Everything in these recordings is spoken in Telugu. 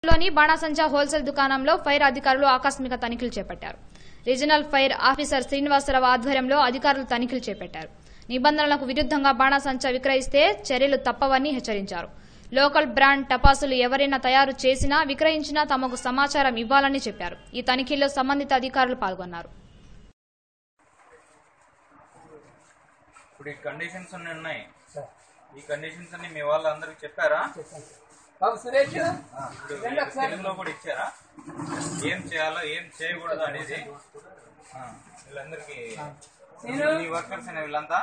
లోని బాణాసంచా హోల్సేల్ దుకాణంలో ఫైర్ అధికారులు ఆకస్మిక తనిఖీలు చేపట్టారు. రీజనల్ ఫైర్ ఆఫీసర్ శ్రీనివాసరావు ఆధ్వర్యంలో అధికారులు తనిఖీలు చేపట్టారు. నిబంధనలకు విరుద్దంగా బాణాసంచా విక్రయిస్తే చర్యలు తప్పవని హెచ్చరించారు. లోకల్ బ్రాండ్ టపాసులు ఎవరైనా తయారు చేసినా విక్రయించినా తమకు సమాచారం ఇవ్వాలని చెప్పారు. ఈ తనిఖీల్లో సంబంధిత అధికారులు పాల్గొన్నారు. ఇప్పుడు ఈ కండిషన్స్ ఉన్నాయి. ఈ కండిషన్స్ అన్ని మీ వాళ్ళందరికీ చెప్పారా? తెలుగులో కూడా ఇచ్చారా? ఏం చేయాలో ఏం చేయకూడదు అనేది వీళ్ళందరికీ ఈ వర్కర్స్ అనే వీళ్ళంతా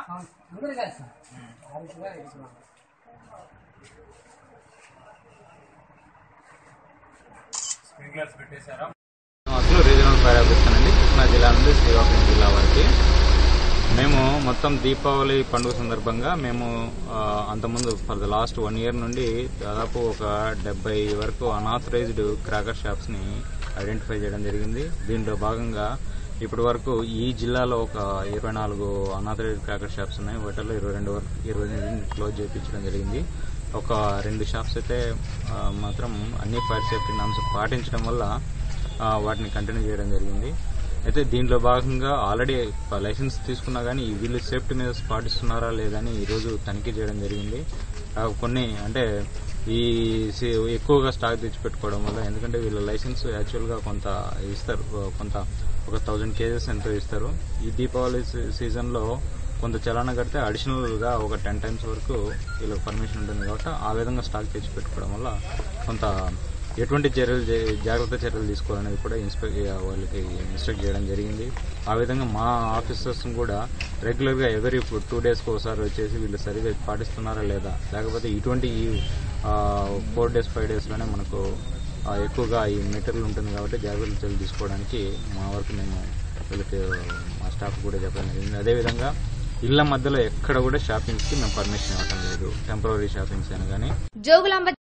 స్ప్రింక్లర్స్ పెట్టేశారా? రీజనల్ ఫైర్ ఆఫీసర్ అండి, కృష్ణా జిల్లా నుండి శ్రీకాకుళం జిల్లా వరకు. మేము మొత్తం దీపావళి పండుగ సందర్భంగా మేము అంతకుముందు ఫర్ ద లాస్ట్ 1 year నుండి దాదాపు ఒక 70 వరకు అన్ఆథరైజ్డ్ క్రాకర్ షాప్స్ ని ఐడెంటిఫై చేయడం జరిగింది. దీంట్లో భాగంగా ఇప్పటి వరకు ఈ జిల్లాలో ఒక 24 అన్ఆథరైజ్డ్ క్రాకర్ షాప్స్ ఉన్నాయి. వాటిలో 22 క్లోజ్ చేయించడం జరిగింది. ఒక 2 షాప్స్ అయితే మాత్రం అన్ని ఫైర్ సేఫ్టీ నామ్స్ పాటించడం వల్ల వాటిని కంటిన్యూ చేయడం జరిగింది. అయితే దీంట్లో భాగంగా ఆల్రెడీ లైసెన్స్ తీసుకున్నా కానీ వీళ్ళు సేఫ్టీ మీద పాటిస్తున్నారా లేదని ఈరోజు తనిఖీ చేయడం జరిగింది. కొన్ని అంటే ఈ ఎక్కువగా స్టాక్ తెచ్చిపెట్టుకోవడం వల్ల, ఎందుకంటే వీళ్ళ లైసెన్స్ యాక్చువల్గా కొంత ఇస్తారు, కొంత ఒక 1000 కేజెస్ ఎంతో ఇస్తారు. ఈ దీపావళి సీజన్లో కొంత చలానా కడితే అడిషనల్ గా ఒక 10 times వరకు వీళ్ళకి పర్మిషన్ ఉంటుంది. కాబట్టి ఆ విధంగా స్టాక్ తెచ్చిపెట్టుకోవడం వల్ల కొంత ఎటువంటి జాగ్రత్త చర్యలు తీసుకోవాలనేది కూడా వాళ్ళకి ఇన్స్ట్రక్ట్ చేయడం జరిగింది. ఆ విధంగా మా ఆఫీసర్స్ కూడా రెగ్యులర్ గా ఎవరీ 2 days ఒకసారి వచ్చేసి వీళ్ళు సరిగ్గా పాటిస్తున్నారా లేదా, లేకపోతే ఇటువంటి 4 days 5 days లోనే మనకు ఎక్కువగా ఈ మెటీరియల్ ఉంటుంది కాబట్టి జాగ్రత్త చర్యలు తీసుకోవడానికి మా వరకు మేము వీళ్ళకి మా స్టాఫ్ కూడా చెప్పడం జరిగింది. అదేవిధంగా ఇళ్ల మధ్యలో ఎక్కడ కూడా షాపింగ్స్ కి మేము పర్మిషన్ ఇవ్వటం లేదు. టెంపరరీ షాపింగ్స్ అయినా కానీ